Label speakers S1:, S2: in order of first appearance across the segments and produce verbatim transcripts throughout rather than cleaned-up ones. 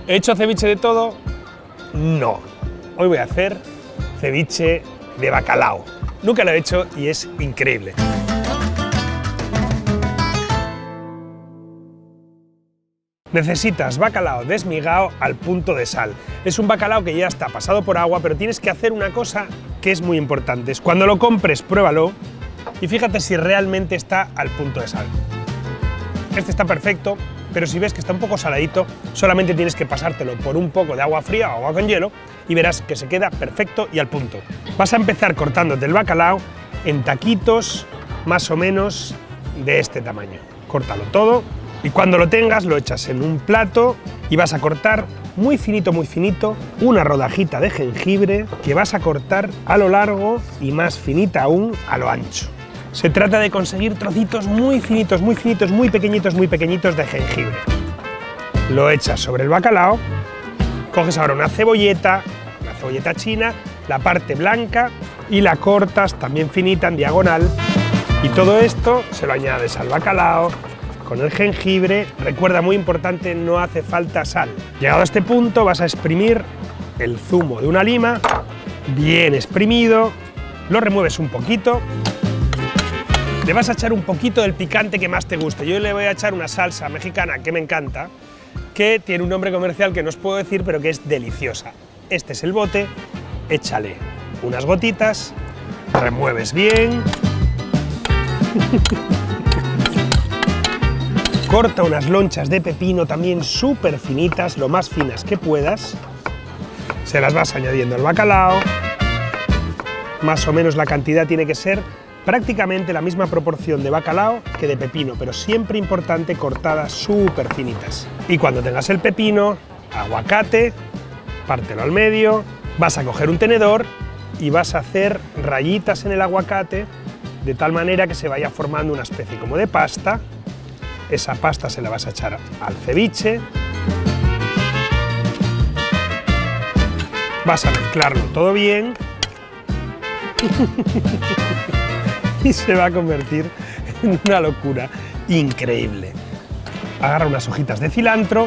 S1: ¿He hecho ceviche de todo? No. Hoy voy a hacer ceviche de bacalao. Nunca lo he hecho y es increíble. Necesitas bacalao desmigado al punto de sal. Es un bacalao que ya está pasado por agua, pero tienes que hacer una cosa que es muy importante. Cuando lo compres, pruébalo y fíjate si realmente está al punto de sal. Este está perfecto, pero si ves que está un poco saladito, solamente tienes que pasártelo por un poco de agua fría o agua con hielo y verás que se queda perfecto y al punto. Vas a empezar cortándote el bacalao en taquitos más o menos de este tamaño. Córtalo todo. Y cuando lo tengas, lo echas en un plato y vas a cortar muy finito, muy finito, una rodajita de jengibre que vas a cortar a lo largo y más finita aún a lo ancho. Se trata de conseguir trocitos muy finitos, muy finitos, muy pequeñitos, muy pequeñitos de jengibre. Lo echas sobre el bacalao, coges ahora una cebolleta, una cebolleta china, la parte blanca y la cortas también finita en diagonal. Y todo esto se lo añades al bacalao, con el jengibre. Recuerda, muy importante, no hace falta sal. Llegado a este punto vas a exprimir el zumo de una lima, bien exprimido, lo remueves un poquito, le vas a echar un poquito del picante que más te guste. Yo le voy a echar una salsa mexicana que me encanta, que tiene un nombre comercial que no os puedo decir, pero que es deliciosa. Este es el bote, échale unas gotitas, remueves bien. Corta unas lonchas de pepino también súper finitas, lo más finas que puedas. Se las vas añadiendo al bacalao. Más o menos la cantidad tiene que ser prácticamente la misma proporción de bacalao que de pepino, pero siempre importante cortadas súper finitas. Y cuando tengas el pepino, aguacate, pártelo al medio. Vas a coger un tenedor y vas a hacer rayitas en el aguacate de tal manera que se vaya formando una especie como de pasta. Esa pasta se la vas a echar al ceviche. Vas a mezclarlo todo bien. Y se va a convertir en una locura increíble. Agarra unas hojitas de cilantro,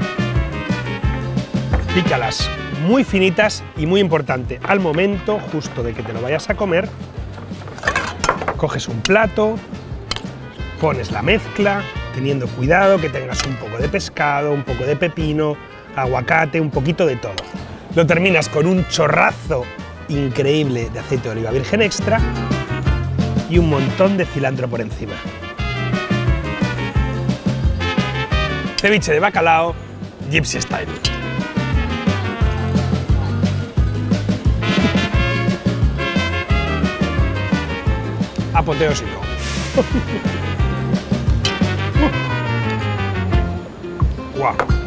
S1: pícalas muy finitas y muy importante, al momento justo de que te lo vayas a comer, coges un plato, pones la mezcla, teniendo cuidado que tengas un poco de pescado, un poco de pepino, aguacate, un poquito de todo. Lo terminas con un chorrazo increíble de aceite de oliva virgen extra y un montón de cilantro por encima. Ceviche de bacalao, Gypsy Style. Apoteósico. ¡Guau!